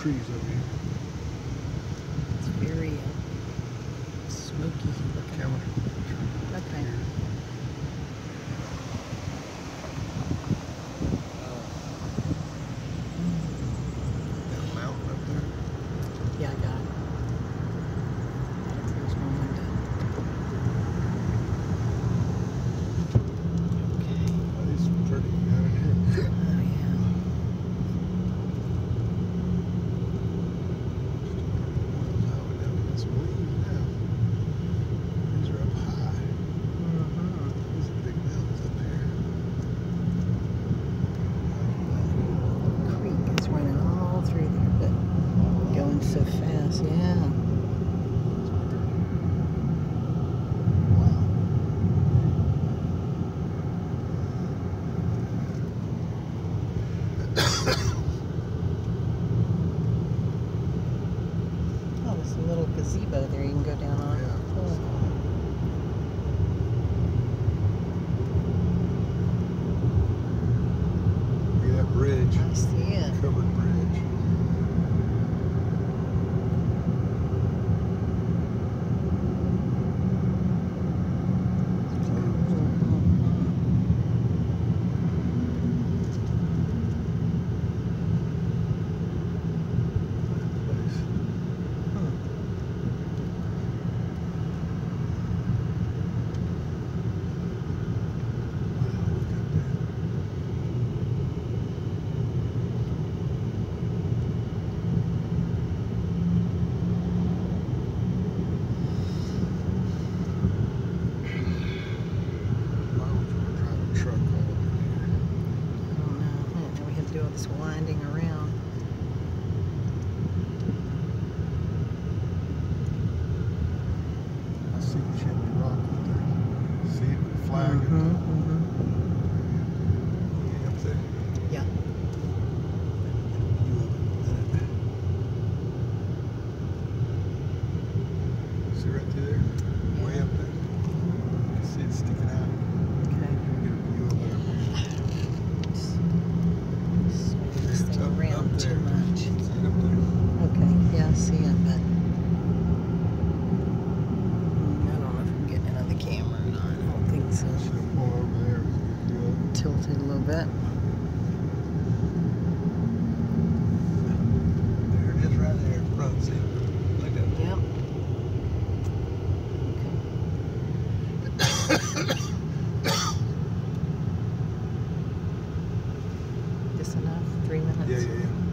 trees over here. It's very smoky looking. Camera. Okay. That mountain up there. Yeah, I got it. Gotta close my window. Okay. Oh, it's pretty down in here. Oh, yeah. These are up high. Mm-hmm. These are big mountains up here. Creek is running all through there, but going so fast, yeah. Wow. Oh, there's a little gazebo there you can go down on. Yeah. Cool. Look at that bridge. I see it. Covered bridge. It's closed. Place. Wow, look at that. Why would you drive a truck all over here? I don't know. And then we have to do all this winding around. I see Chimney Rock up there. See it with the flag up there? Way up there. Yeah. Get a view of it in a minute. See right through there? Way up there. You can see it sticking out. Okay. Get a view of it up here. Swing this It's thing up around too there. much. See it up there? Okay. Yeah, I see it, but I don't know if I'm getting it on the camera or not. I don't think so. Should have pulled over there. It was a good view of it. Tilted a little bit. There it is right there in front. See? Look at it. Yep. Okay. This enough? 3 minutes? Yeah, yeah, yeah.